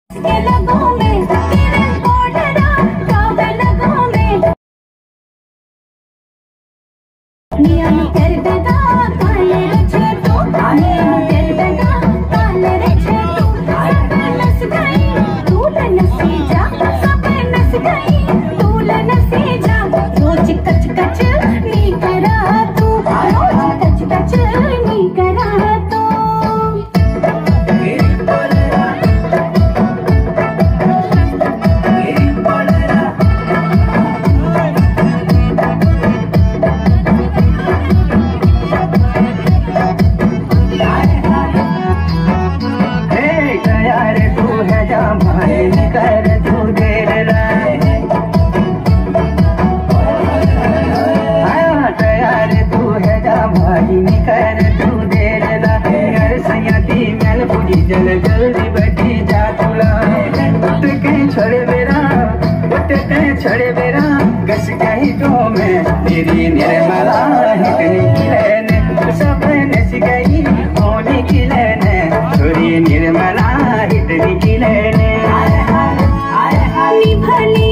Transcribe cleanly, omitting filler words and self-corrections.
जल्दी बैठी जा तुला उठ के छड़े बेरा गस गई तो मैं तेरी निर्मला हिटनी की लेने सब नस गई होने की लेने थोड़ी निर्मला हिटनी की लेने।